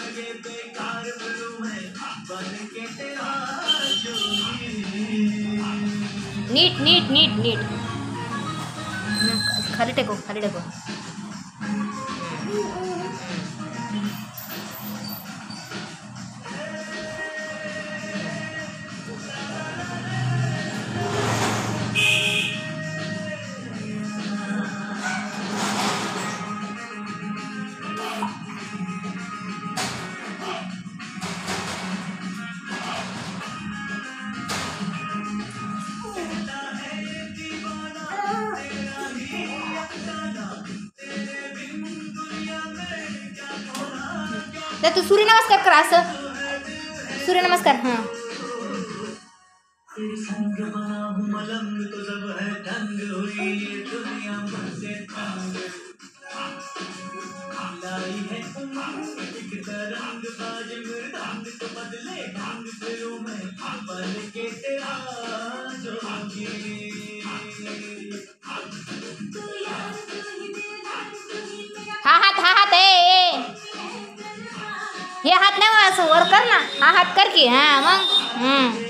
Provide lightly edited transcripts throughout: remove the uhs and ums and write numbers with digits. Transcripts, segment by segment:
NEET NEET NEET NEET खाली टेको खाली टेको। तू सूर्य नमस्कार कर असं सूर्य नमस्कार। हाँ हा हाथ हे हात नाही असं वर कर ना। हा हात कर की। हा मग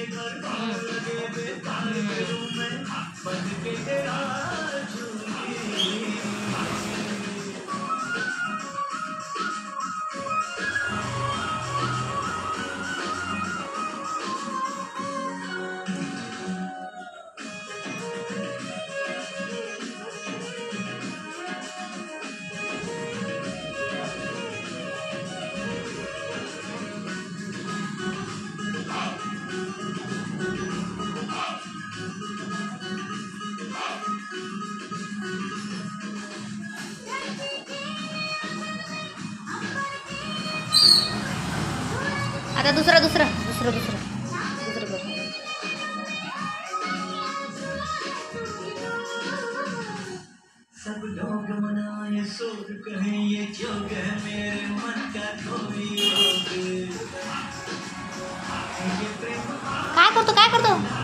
आता दुसरा दुसरा दुसरा दुसरा दुसरा कर। सब लोग मनाए सोग कहें ये जोग है मेरे मन का कोई रोग। काय करतो